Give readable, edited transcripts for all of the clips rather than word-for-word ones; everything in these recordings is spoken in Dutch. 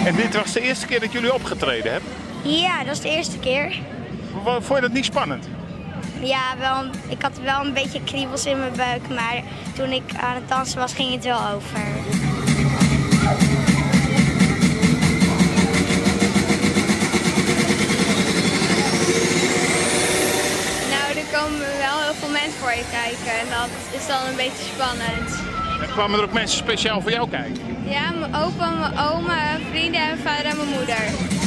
En dit was de eerste keer dat jullie opgetreden hebben? Ja, dat is de eerste keer. Vond je dat niet spannend? Ja, ik had wel een beetje kriebels in mijn buik, maar toen ik aan het dansen was, ging het wel over. Nou, er komen wel heel veel mensen voor je kijken en dat is dan een beetje spannend. En kwamen er ook mensen speciaal voor jou kijken? Ja, mijn opa, mijn oma, vrienden en vader en mijn moeder.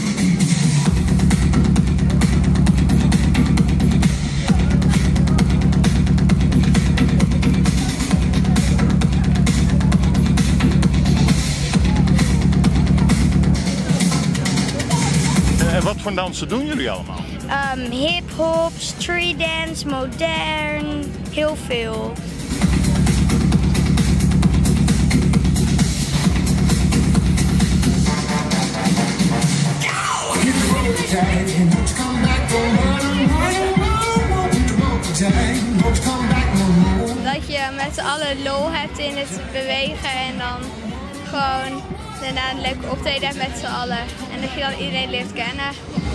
En wat voor dansen doen jullie allemaal? Hip-hop, street dance, modern, heel veel. Dat je met z'n allen lol hebt in het bewegen en dan gewoon daarna een leuke optreden hebt met z'n allen. En dat je dan iedereen leert kennen.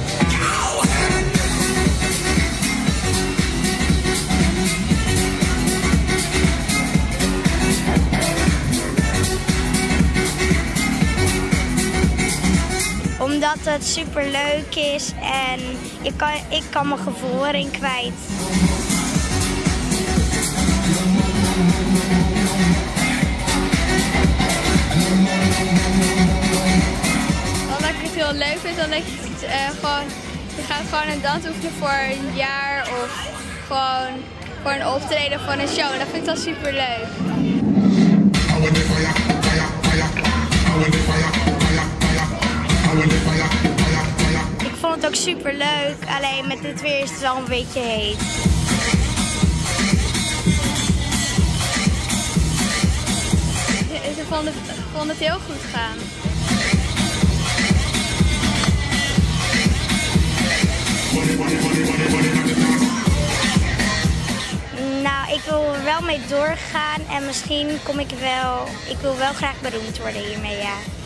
Omdat het super leuk is en ik kan mijn gevoel erin kwijt. Omdat ik het heel leuk vind, dan denk ik je gaat gewoon een dans oefenen voor een jaar of gewoon voor een optreden voor een show. En dat vind ik dan super leuk. Ik vond het ook super leuk, alleen met dit weer is het wel een beetje heet. Ze vonden het heel goed gaan. Nou, ik wil er wel mee doorgaan en misschien ik wil wel graag beroemd worden hiermee, ja.